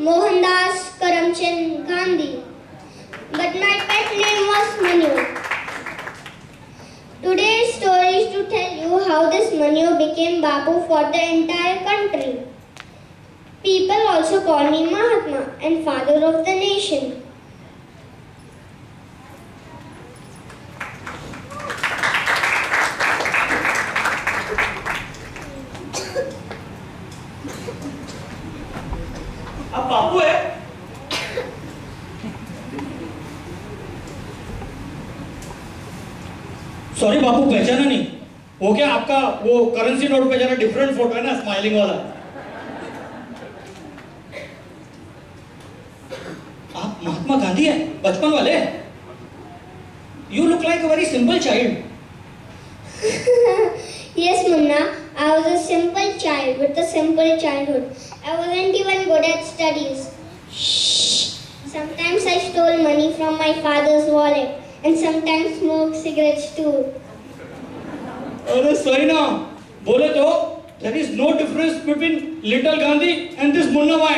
Mohandas Karamchand Gandhi, but my pet name was Manu. Today's story is to tell you how this Manu became Babu for the entire country. People also call me Mahatma and father of the nation. आप बापू है? Sorry बापू पहचाना नहीं। वो क्या आपका वो currency note पे जरा डिफरेंट फोटो है ना, स्माइलिंग वाला। आप महात्मा गांधी है बचपन वाले? You look like a very simple child. Yes, Munna. I was a simple child with a simple childhood. I wasn't even good at studies. Shh. Sometimes I stole money from my father's wallet and sometimes smoked cigarettes too. अरे सही ना, बोले तो there is no difference between little Gandhi and this Munnabhai.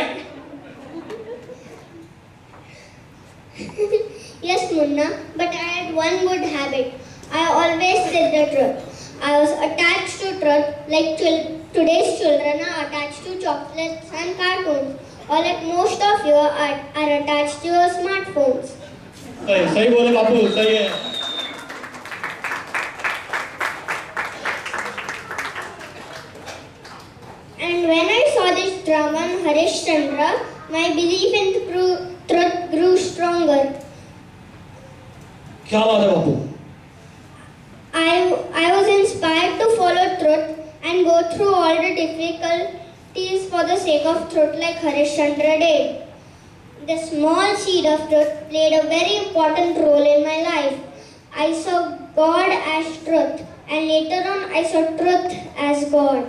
Yes, Munna, but I had one good habit. I always said the truth. I was attached to truth like today's children are attached to chocolates and cartoons, or like most of you are attached to your smartphones. सही बोले बापू, सही है। And when I saw this drama on Harishchandra, my belief in truth grew stronger. क्या बात है बापू? I was inspired to follow truth and go through all the difficulties for the sake of truth like Harishchandra did. The small seed of truth played a very important role in my life. I saw God as truth, and later on I saw truth as God.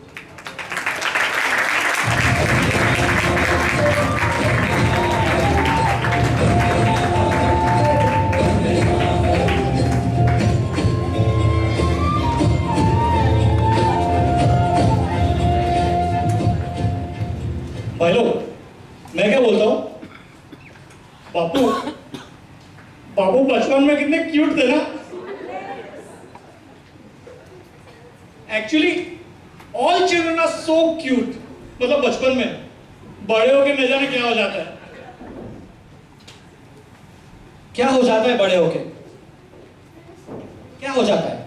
भाई लोग, मैं क्या बोलता हूँ? बापू बापू बचपन में कितने cute थे ना? Actually all children are so cute. मतलब बचपन में, बड़े होके न जाने क्या हो जाता है। क्या हो जाता है बड़े होके? क्या हो जाता है?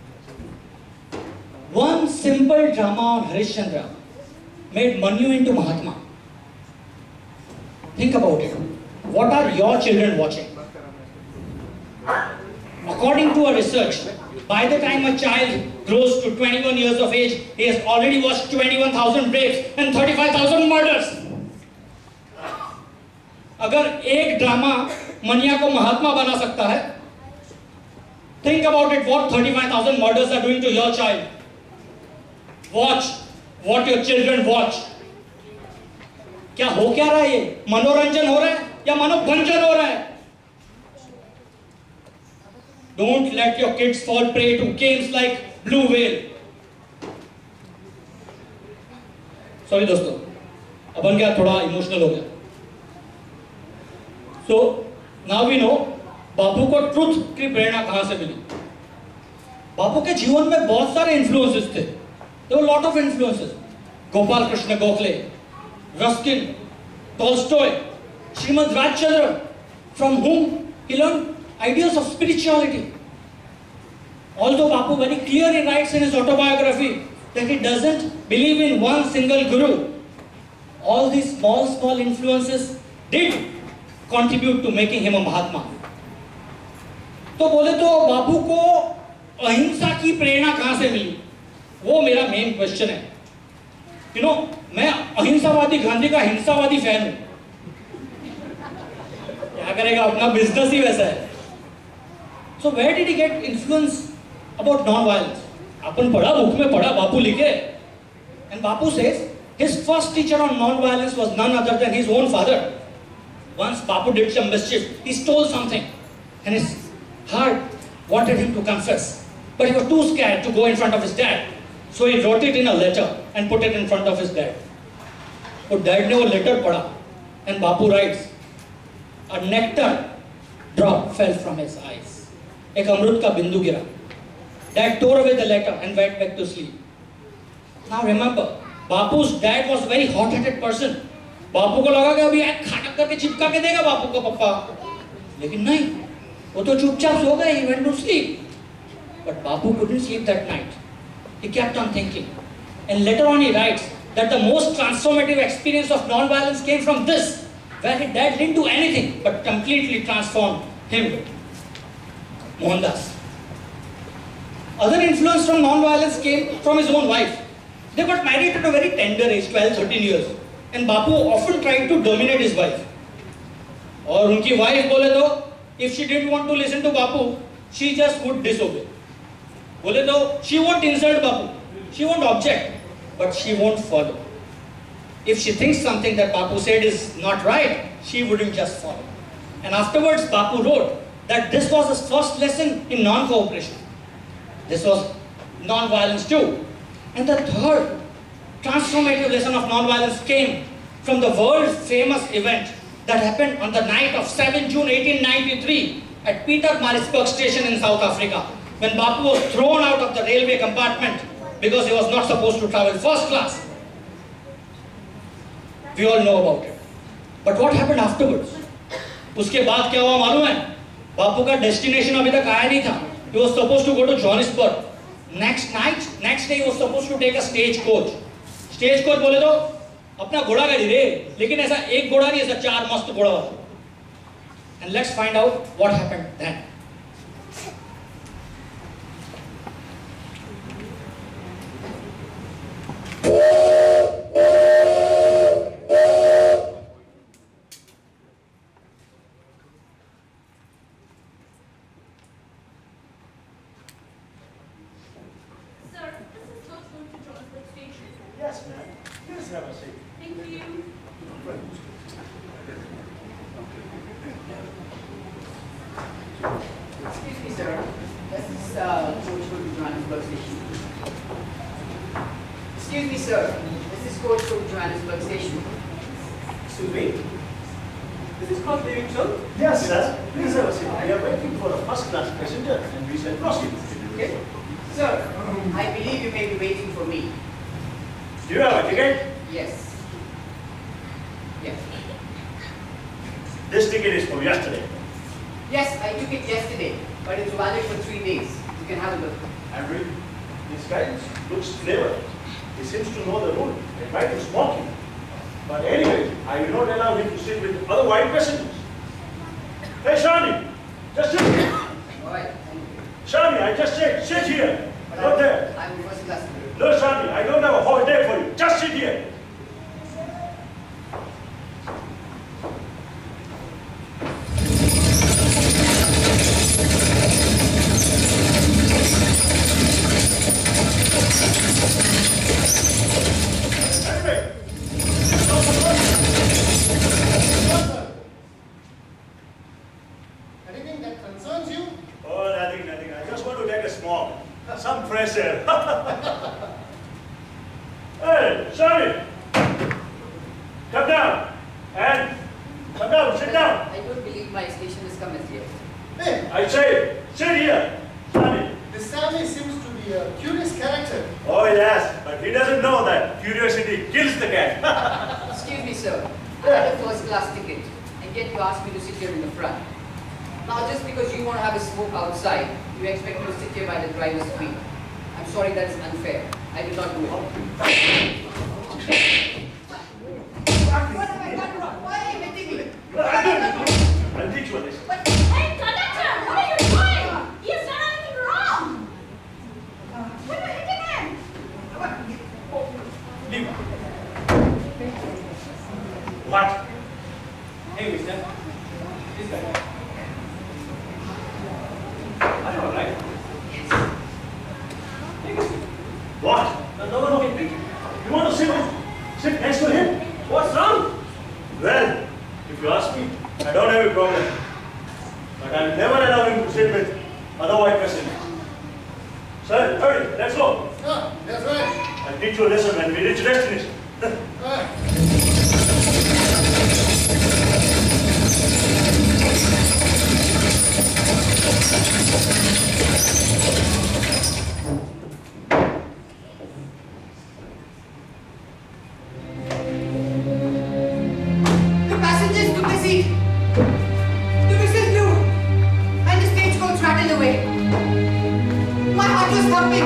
One simple drama on Harishchandra made Manu into Mahatma. Think about it. What are your children watching? According to a research, by the time a child grows to 21 years of age, he has already watched 21,000 rapes and 35,000 murders. अगर एक drama मनिया को महात्मा बना सकता है, think about it. What 35,000 murders are doing to your child. Watch what your children watch. क्या हो क्या रहा है? ये मनोरंजन हो रहा है या मनोभंजन हो रहा है? Don't let your kids fall prey to games like Blue Whale. Sorry दोस्तों, अपन क्या थोड़ा इमोशनल हो गया। So now we know बापू को ट्रुथ की प्रेरणा कहां से मिली। बापू के जीवन में बहुत सारे इन्फ्लुएंसेस थे। There were a lot of influences. Gopal Krishna Gokhale, Ruskin, Tolstoy, Srimad Rajchandra, from whom he learned ideas of spirituality. Although Bapu very clearly writes in his autobiography that he doesn't believe in one single guru, all these small influences did contribute to making him a Mahatma. तो बोले तो बापू को अहिंसा की प्रेरणा कहां से मिली? वो मेरा मेन क्वेश्चन है। You know, मैं अहिंसावादी गांधी का हिंसावादी फैन हूं। क्या करेगा, अपना बिजनेस ही वैसा है। So where did he get influence about non-violence? अपन पढ़ा, बुक में पढ़ा, बापू लिखे। And Bapu says his first teacher on non-violence was none other than his own father. Once Bapu did some mischief, he stole something, and his heart wanted him to confess, but he was too scared to go in front of his dad. So he wrote it in a letter and put it in front of his dad. तो dad ने वो letter पढ़ा And Bapu writes, a nectar drop fell from his eyes. Ek amrut ka bindu gira. Dad tore away the letter and went back to sleep. Now remember, Bapu's dad was a very hot-headed person. बापू को लगा कि अभी एक खाटक करके चिपका के देगा बापू को पप्पा, लेकिन नहीं, वो तो चुपचाप सो गए. He went to sleep. But Bapu couldn't sleep that night. He kept on thinking. And later on he writes that the most transformative experience of non-violence came from this, where his dad didn't do anything but completely transformed him. Mohandas. Other influence from non-violence came from his own wife. They got married at a very tender age, 12-13 years. And Bapu often tried to dominate his wife. और उनकी wife बोले तो, if she didn't want to listen to Bapu, she just would disobey. बोले तो, she won't insult Bapu, she won't object, but she won't follow. If she thinks something that Bapu said is not right, she wouldn't just follow. And afterwards, Bapu wrote that this was his first lesson in non-cooperation. This was non-violence too. And the third transformative lesson of non-violence came from the world-famous event that happened on the night of 7 June 1893 at Pietermaritzburg station in South Africa, when Bapu was thrown out of the railway compartment because he was not supposed to travel first class. We all know about it. But what happened afterwards? उसके बाद क्या हुआ मालूम है? बापू का destination अभी तक आया नहीं था. He was supposed to go to Johannesburg. Next day he was supposed to take a stagecoach. Stagecoach बोले तो अपना घोड़ा गाड़ी रे, लेकिन ऐसा एक घोड़ा नहीं, ऐसा 4 मस्त घोड़ा वाला. And let's find out what happened then. Teach you a lesson when we reach destination. took the seat. The whistle blew and the stagecoach rattled away. My heart was thumping.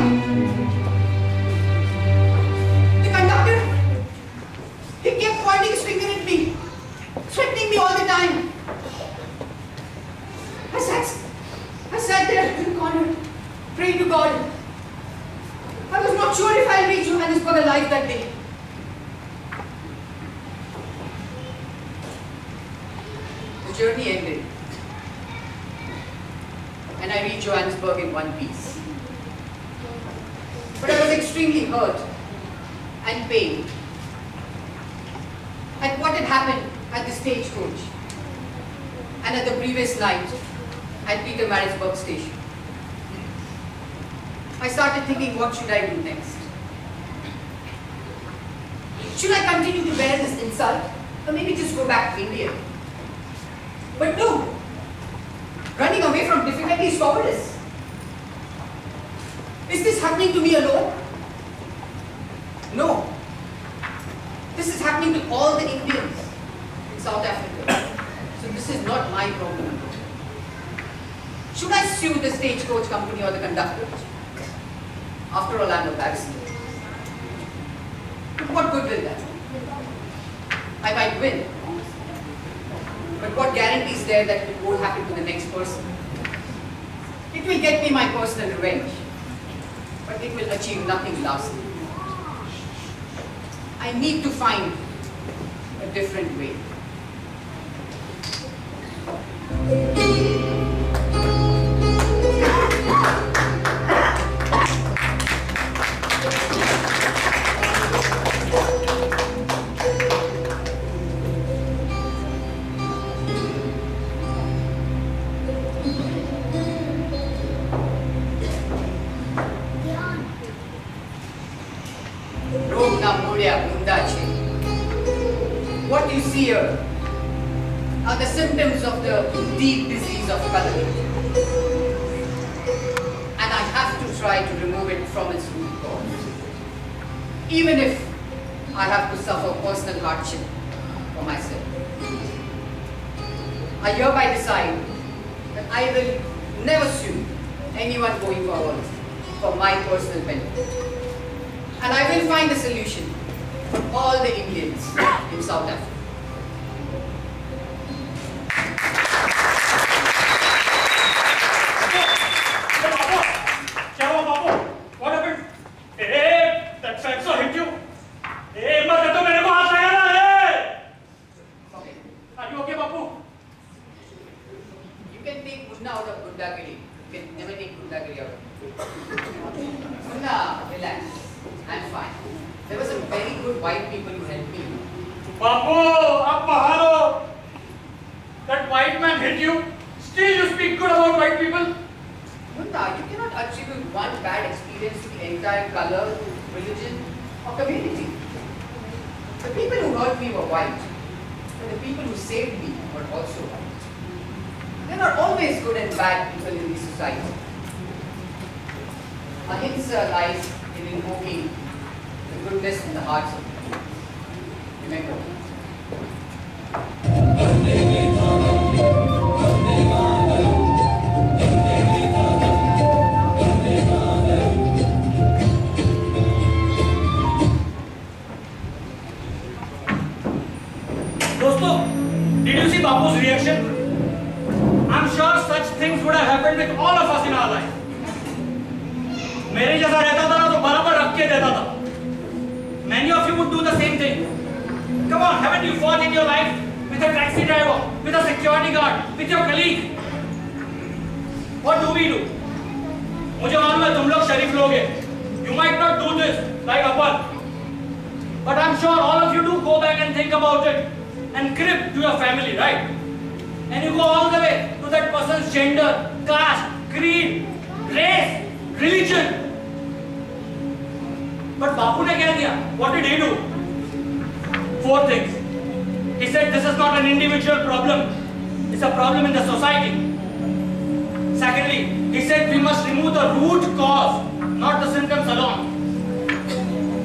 The conductor, he kept pointing his finger at me, threatening me all the time. I sat there in the corner, praying to God. I was not sure if I'll reach Johannesburg alive that day. The journey ended, and I reached Johannesburg in one piece. But I was extremely hurt and pained at what had happened at the stagecoach and at the previous night at Pietermaritzburg station. I started thinking, what should I do next? Should I continue to bear this insult, or maybe just go back to India? But no, running away from difficulty is cowardice. Is this happening to me alone? No. This is happening to all the Indians in South Africa. So this is not my problem. Should I sue the stagecoach company or the conductor? After all, I'm a barrister. But what good will that? I might win. But what guarantee is there that it won't happen to the next person? It will get me my personal revenge, but it will achieve nothing lasting. I need to find a different way. What you see here are the symptoms of the deep disease of coloring, and I have to try to remove it from its root cause, even if I have to suffer personal hardship for myself. I hereby decide that I will never sue anyone going forward for my personal benefit, and I will find a solution for all the Indians in South Africa. What happened? Hey, that fatso hit you. Hey, mat to mere ko haath lagana. Hey. Okay. Are you okay, Bapu? You can take Munna out of Gundagiri. You can never take Gundagiri out of Munna, relax. I'm fine. There were some very good white people who helped me. Bapu, up mahalo. That white man hit you. Still you speak good about white people? Munna, you cannot attribute one bad experience to the entire color, religion, or community. The people who hurt me were white, but the people who saved me were also white. There are always good and bad people in this society. Ahimsa lies in invoking the goodness in the hearts of people. Remember. Dosto, did you see Bapu's reaction? I'm sure such things would have happened with all of us in our life. मेरे जैसा रहता था ना तो बराबर रख के देता था. Many of you would do the same thing. Come on, haven't you fought in your life with a taxi driver, with a security guard, with your colleague? What do we do? मुझे मालूम है तुम लोग शरीफ लोग हैं. You might not do this like Apar, but I'm sure all of you do go back and think about it and crib to your family, right? And you go all the way to that person's gender, caste, creed, race, religion. But Bapu ne kya diya? What did he do? 4 things. He said this is not an individual problem. It's a problem in the society. Secondly, he said we must remove the root cause, not the symptoms alone.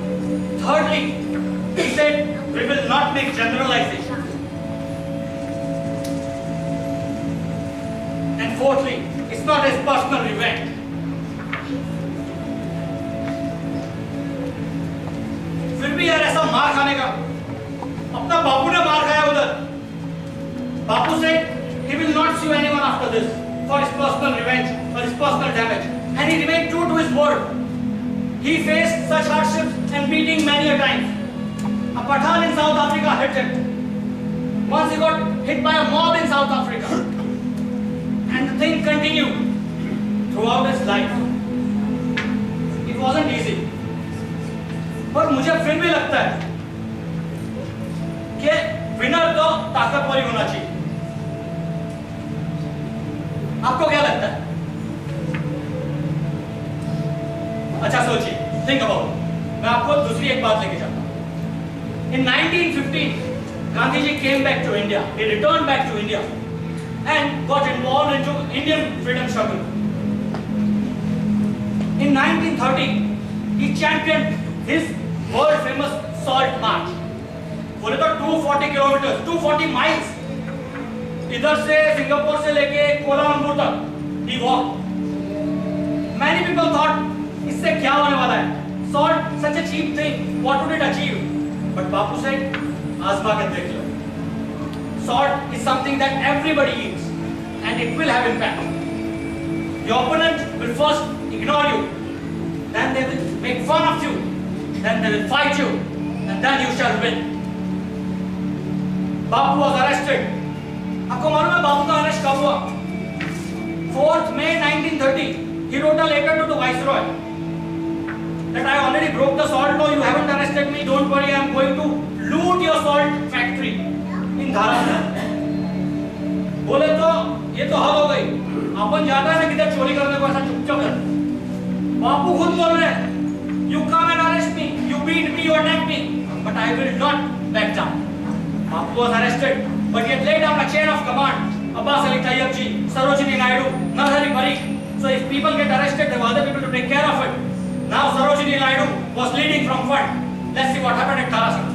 Thirdly, he said we will not make generalizations. fourthly, it's not his personal revenge. फिर भी यार ऐसा मार खाने का, अपना बापू ने मार खाया उधर. बापू said he will not sue anyone after this for his personal revenge or his personal damage, and he remained true to his word. He faced such hardships and beating many a time. A Pathan in South Africa hit him. Once he got hit by a mob in South Africa, and the thing continued throughout his life. It wasn't easy. पर मुझे फिर भी लगता है कि winner तो ताकतवर ही होना चाहिए. आपको क्या लगता है? अच्छा सोचिए, think about it. मैं आपको दूसरी एक बात लेके जाता हूँ. In 1915, Gandhi ji came back to India. He returned back to India and got involved into Indian freedom struggle. In 1930, he championed his world famous salt march. बोले तो 240 किलोमीटर, 240 माइल्स. इधर से सिंगापुर से लेके कोलालंपुर तक he walked. Many people thought इससे क्या होने वाला है? Salt, such a cheap thing. What would it achieve? But Bapu said, आजमा के देख लो. Salt is something that everybody eats, and it will have impact. Your opponent will first ignore you, then they will make fun of you, then they will fight you, and then you shall win. Bapu was arrested. आपको मालूम है बापू का arrest कब हुआ? 4th May 1930. He wrote a letter to the Viceroy that I already broke the salt law. You haven't arrested me. Don't worry. I am going to loot your salt factory in Dhara. बोले तो ये तो हद हो गई. अपन जाता है ना किधर चोरी करने को ऐसा चुपचाप कर. बापू खुद बोल रहे हैं, You come and arrest me. You beat me. You attack me. But I will not back down. Bapu was arrested, but he had laid down a chain of command. Abbas Ali Tayyab ji, Sarojini Naidu, Munnabhai Parekh. So if people get arrested, there were other people to take care of it. Now Sarojini Naidu was leading from front. Let's see what happened at Taramati.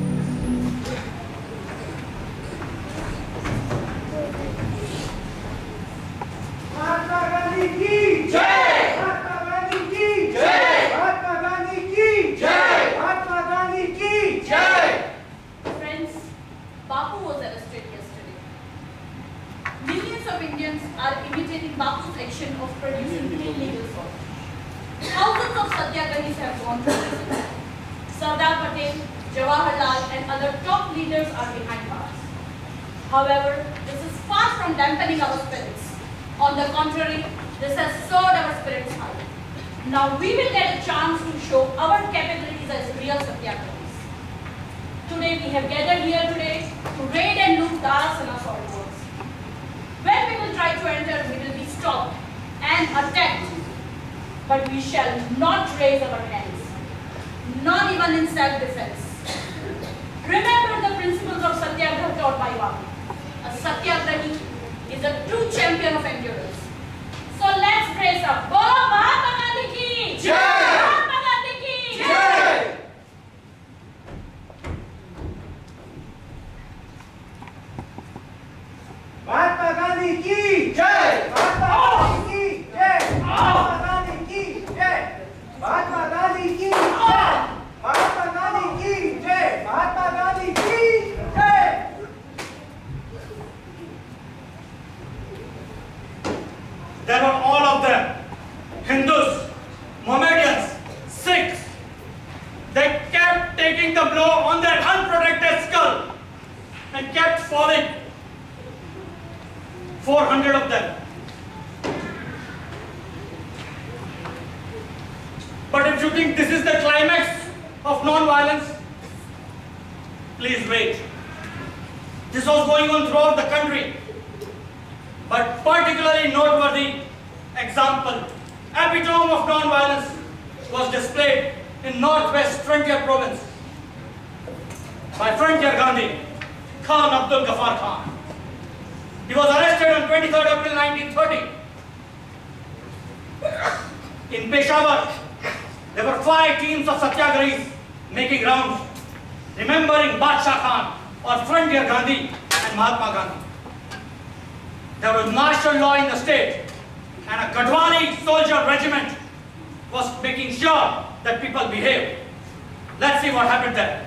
Mahatma Gandhi ki jai! Mahatma Gandhi ki jai! Mahatma Gandhi ki jai! Mahatma Gandhi ki jai! Friends, Bapu was arrested yesterday. Millions of Indians are imitating Bapu's action of producing illegal salt. Thousands of Satyagrahis have gone to prison. Sardar Patel, Jawaharlal and other top leaders are behind bars. However, this is far from dampening our spirits. On the contrary, this has soared our spirits high. Now we will get a chance to show our capabilities as real Satyagrahis. Today we have gathered here today to raid and loot Darasana salt works. When we will try to enter, we will be stopped and attacked. But we shall not raise our hands, not even in self-defense. Remember the principles of Satyagraha taught by Vaibhavi. A Satyagrahi is a true champion of endurance. So let's brace up. Bolo Mahatma Gandhi ki jai! Mahatma Gandhi ki jai! Mahatma Gandhi ki jai! Mahatma Gandhi ki jai! Mahatma Gandhi ki jai! Mahatma Gandhi ki jai! Mahatma Gandhi ki jai! Mahatma Gandhi ki jai! There were all of them, Hindus, Mohammedans, Sikhs. They kept taking the blow on their unprotected skull and kept falling. 400 of them. But if you think this is the climax of non-violence, please wait. This was going on throughout the country. But particularly noteworthy example, epitome of non-violence, was displayed in Northwest Frontier Province by Frontier Gandhi, Khan Abdul Ghaffar Khan. He was arrested on 23rd April 1930. In Peshawar, there were 5 teams of Satyagrahis making rounds, remembering Badshah Khan or Frontier Gandhi and Mahatma Gandhi. there was martial law in the state, and a Gadwali soldier regiment was making sure that people behaved. Let's see what happened there.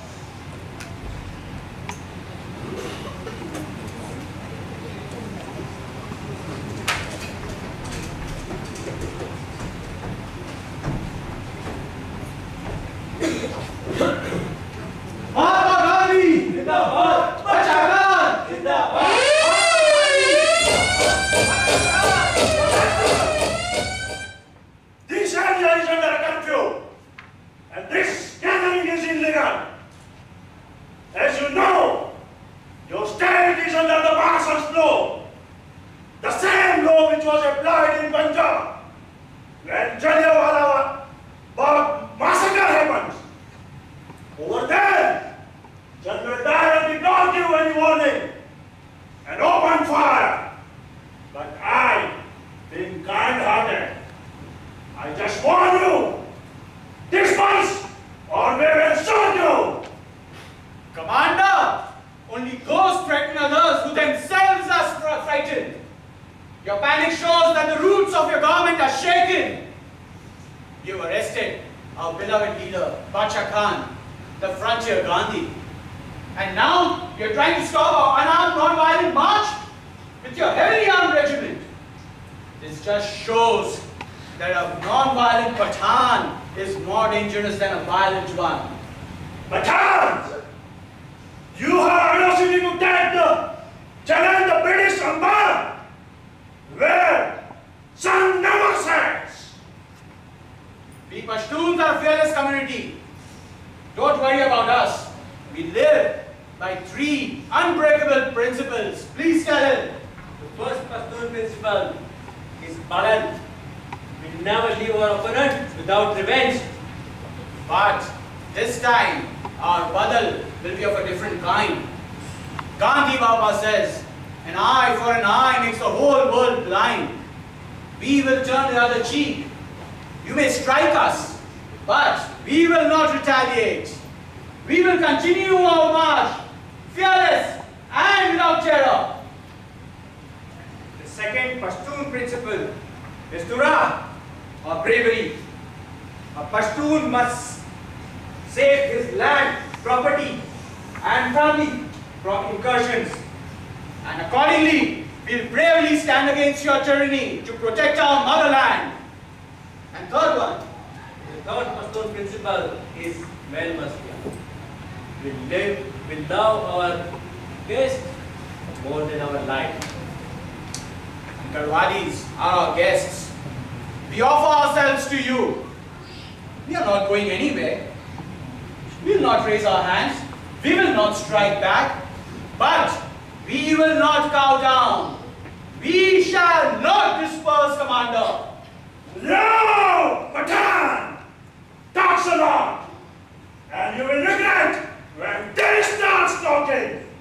Mahatma Gandhi Zindabad, Bachaghan Zindabad. This area is under a curfew, and this gathering is illegal. As you know, your state is under the Mahar's law, the same law which was applied in Punjab when Jhala massacre happened. Over there, General Dyer did not give any warning and opened fire. But I, being kind-hearted, I just warn you, disperse or we will shoot you. Commander, only those threaten others who themselves are frightened. Your panic shows that the roots of your government are shaken. You arrested our beloved leader, Bacha Khan, the frontier Gandhi. And now you're trying to stop our unarmed, non-violent march with your heavily armed regiment. This just shows that a non-violent Pathan is more dangerous than a violent one. Pathans, you have audacity to challenge the British Empire, where sun never sets. We Pashtuns are a fearless community. Don't worry about us. We live by 3 unbreakable principles. Please tell him. The first Pashtun principle is Patel. We will never leave our opponent without revenge. But this time, our badal will be of a different kind. Gandhi Baba says, an eye for an eye makes the whole world blind. We will turn the other cheek. You may strike us, but we will not retaliate. We will continue our march, fearless and without terror. The second Pashtun principle is Dura, or bravery. A Pashtun must save his land, property and family from incursions. And accordingly, we'll bravely stand against your tyranny to protect our motherland. And third one. The third Pashtun principle is well-mustia. We love our guests more than our life. And Garwadis are our guests. We offer ourselves to you. We are not going anywhere. We will not raise our hands. We will not strike back. But we will not cow down. We shall not disperse, Commander. No, Pathan! Talks a lot, and you will regret when they start talking.